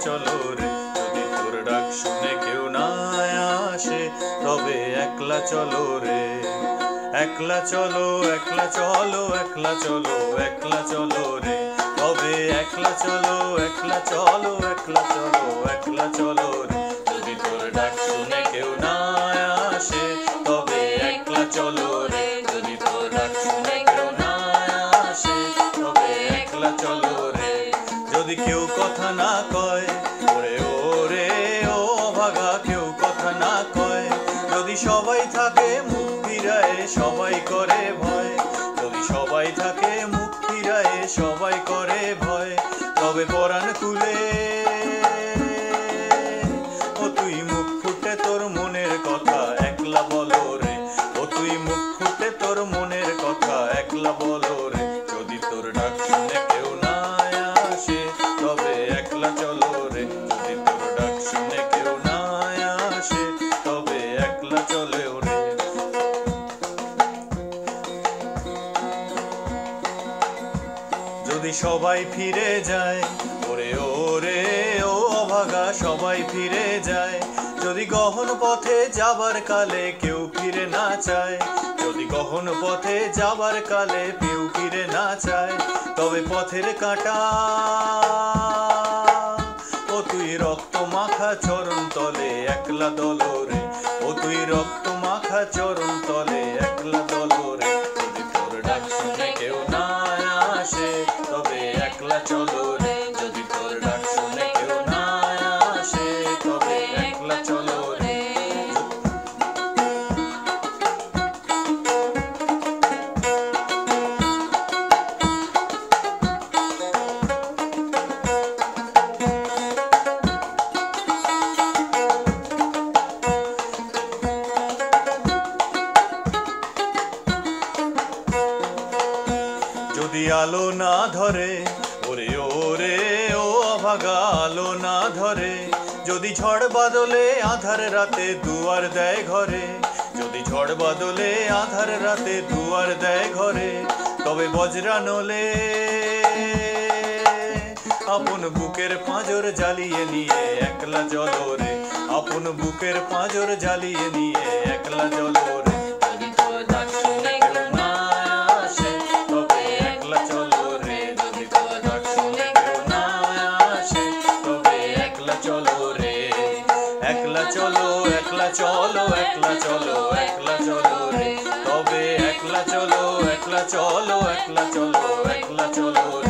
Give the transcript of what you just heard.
চলো রে, যদি তোর ডাক শুনে কেউ না আসে তবে একলা চলো রে। একলা চলো, একলা চলো, একলা চলো, একলা চলো রে, তবে একলা চলো, একলা চলো, একলা চলো, একলা চলো রে, যদি তোর ডাক শুনে কেউ না আসে তবে একলা চলো রে, যদি তোর ডাক শুনে কেউ না আসে তবে একলা চলো রে। যদি কেউ কথা না কয় ওরে ওরে ও ভাগা, কেউ কথা না কয়, যদি সবাই থাকে মুখ ফিরায় সবাই করে ভয়, যদি সবাই থাকে মুখ ফিরায় সবাই করে ভয়, তবে পরাণ খুলে ও তুই মুখ ফুটে তোর মনের কথা একলা বলো রে, ও তুই মুখ ফুটে তোর মনের কথা একলা বলো রে, যদি তোর ডাক শুনে কেউ না আসে তবে একলা চলো রে, যদি তোর ডাক শুনে কেউ না আসে তবে একলা চলে রে। যদি সবাই ফিরে যায় ওরে ওরে ও অভাগা, সবাই ফিরে যায়, যদি গহন পথে যাবার কালে কেউ ফিরে না চায়, যদি গহন পথে যাবার কালে কেউ ফিরে না চায়, তবে পথের কাঁটা ও তুই রক্ত মাখা চরণ তলে একলা দলো রে, ও তুই রক্ত মাখা চরণ তলে একলা দলো রে, যদি তোর ডাক শুনে কেউ না আসে তবে একলা চলো রে, যদি তোর ডাক শুনে কেউ না আসে তবে একলা চলো রে। যদি আলো না ধরে ওরে ওরে ও অভাগা, আলো না ধরে, যদি ঝড় বাদলে আধার রাতে দুয়ার দেয় ঘরে, যদি ঝড় বাদলে আধার রাতে দুয়ার দেয় ঘরে, তবে বজ্রা নলে আপন বুকের পাঁজর জ্বালিয়ে নিয়ে একলা চলো রে, আপন বুকের পাঁজর জ্বালিয়ে নিয়ে একলা চলো রে, যদি তোর ডাক শুনে কেউ না আসে তবে একলা চলো রে, যদি তোর ডাক শুনে কেউ না আসে তবে একলা চলো রে। একলা চলো, একলা চলো, একলা চলো, একলা চলো রে, তবে একলা চলো, একলা চলো, একলা চলো, একলা চলো।